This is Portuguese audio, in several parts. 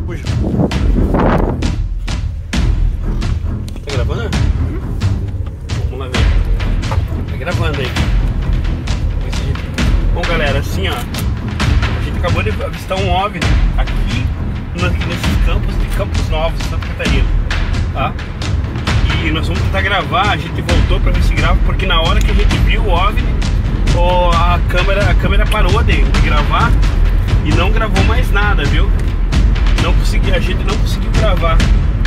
Puxa. Tá gravando? Uhum. Vamos lá ver. Tá gravando aí. Bom, galera, assim ó, a gente acabou de avistar um OVNI aqui nesses campos de Campos Novos, Santa Catarina, tá? E nós vamos tentar gravar. A gente voltou pra ver se grava, porque na hora que a gente viu o OVNI, a câmera parou de gravar e não gravou mais nada, viu? A gente não conseguiu gravar.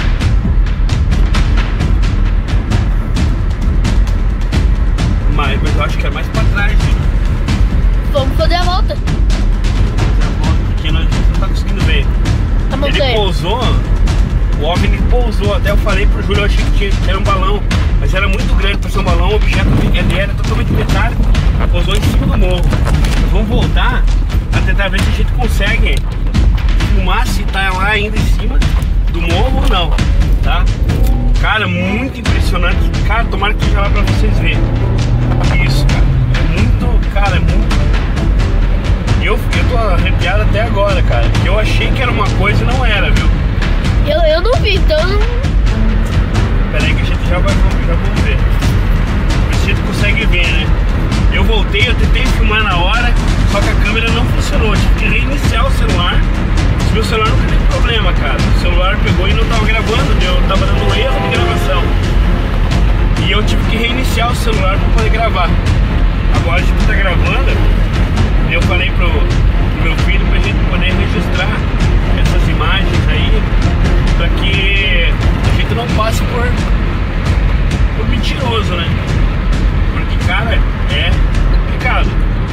Mas eu acho que é mais pra trás, viu? Vamos fazer a volta. Porque nós não tá conseguindo ver. Ele pousou, o OVNI pousou. Até eu falei pro Júlio, eu achei que era um balão, mas era muito grande para ser um balão. O objeto ele era totalmente metálico, pousou em cima do morro. Vamos voltar a tentar ver se a gente consegue filmar se tá lá ainda em cima do morro ou não, tá? Cara, muito impressionante. Cara, tomara que esteja lá pra vocês verem. Isso, cara, é muito, cara, é muito. Eu tô arrepiado até agora, cara. Eu achei que era uma coisa e não era, viu? Eu não vi, então. Pera aí que a gente já vamos ver. A gente consegue ver, né? Eu voltei, eu tentei filmar na hora, só que a câmera não funcionou. Tive que reiniciar o celular. O meu celular não teve problema, cara. O celular pegou e não tava gravando, eu tava dando erro de gravação. E eu tive que reiniciar o celular para poder gravar. Agora a gente tá gravando. Eu falei pro meu filho pra gente poder registrar essas imagens aí, pra que a gente não passe por mentiroso, né? Porque, cara, é complicado.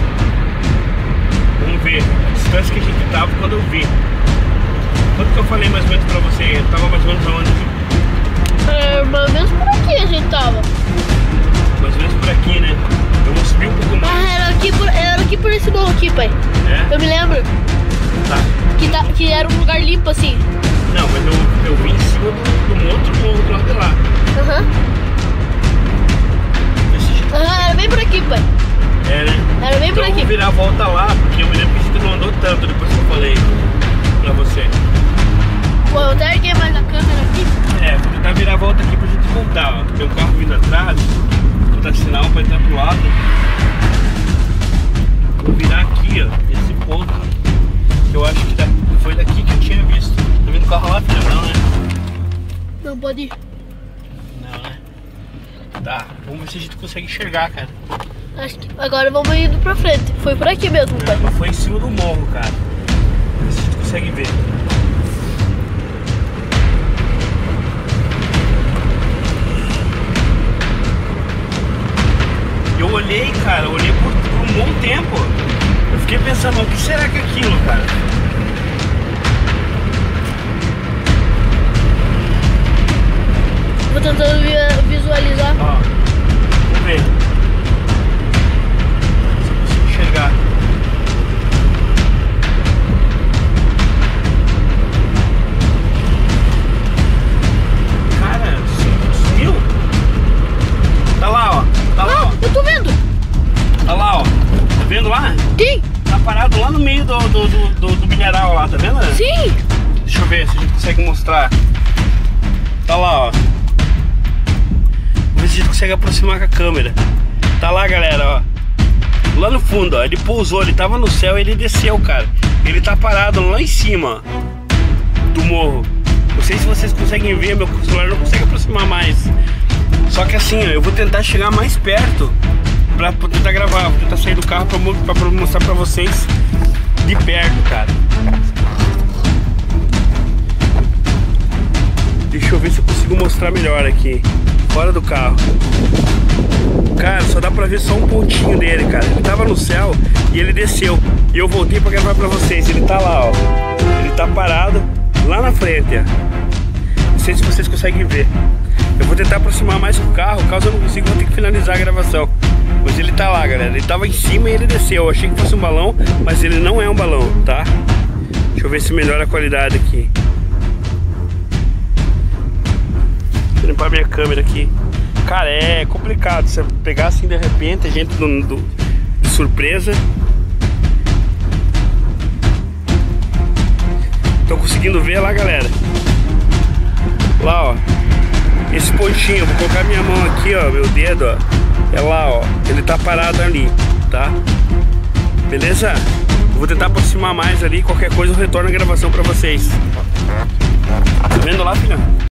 Vamos ver a distância que a gente tava quando eu vi. Quanto que eu falei mais ou menos pra você? Eu tava mais ou menos aonde? Mais ou menos por aqui a gente tava. Mais ou menos por aqui, né? Eu vou subir um pouco mais. Ah, era aqui por esse morro aqui, pai. É? Eu me lembro. Tá. Que era um lugar limpo assim. Não, mas eu vim em cima de um outro morro do lado de lá. Era bem por aqui, pai. É, né? Era bem então por aqui. Eu vou virar a volta lá, porque eu me lembro que a gente não andou tanto depois que eu falei pra você. Pô, eu até erguei mais a câmera aqui. É, vou tentar virar a volta aqui pra gente voltar, ó. Tem um carro vindo atrás, vou dar sinal pra entrar pro lado. Vou virar aqui, ó, esse ponto, que eu acho que foi daqui que eu tinha visto. Tá vendo o carro lá, filha? Não, né? Não pode ir. Não, né? Tá, vamos ver se a gente consegue enxergar, cara. Acho que agora vamos indo pra frente. Foi por aqui mesmo, pai. Mas foi em cima do morro, cara. Vamos ver se a gente consegue ver. Eu olhei, cara, olhei por um bom tempo. Eu fiquei pensando, o que será que é aquilo, cara? Vou tentando visualizar. Ó, vamos ver. Se eu consigo enxergar. Cara, sumiu. Tá lá, ó. Tá lá, ó. Eu tô vendo. Tá lá, ó. Tá vendo lá? Sim. Tá parado lá no meio do mineral lá, tá vendo? Sim. Deixa eu ver se a gente consegue mostrar. Tá lá, ó. Vamos ver se a gente consegue aproximar com a câmera. Tá lá, galera, ó. Lá no fundo, ó. Ele pousou, ele tava no céu e ele desceu, cara. Ele tá parado lá em cima, ó, do morro. Não sei se vocês conseguem ver, meu celular não consegue aproximar mais. Só que assim, ó, eu vou tentar chegar mais perto pra tentar gravar. Vou tentar sair do carro pra mostrar pra vocês de perto, cara. Deixa eu ver se eu consigo mostrar melhor aqui, fora do carro. Cara, só dá pra ver só um pontinho dele, cara. Ele tava no céu e ele desceu. E eu voltei pra gravar pra vocês. Ele tá lá, ó. Ele tá parado lá na frente, ó. Não sei se vocês conseguem ver. Eu vou tentar aproximar mais com o carro. Caso eu não consiga, eu vou ter que finalizar a gravação. Mas ele tá lá, galera. Ele tava em cima e ele desceu. Eu achei que fosse um balão, mas ele não é um balão, tá? Deixa eu ver se melhora a qualidade aqui. Vou limpar minha câmera aqui. Cara, é complicado. Você pegar assim de repente, a gente de surpresa. Então conseguindo ver lá, galera? Lá, ó. Esse pontinho, vou colocar minha mão aqui, ó, meu dedo, ó. É lá, ó. Ele tá parado ali, tá? Beleza? Eu vou tentar aproximar mais ali. Qualquer coisa eu retorno a gravação pra vocês. Tá vendo lá, filha?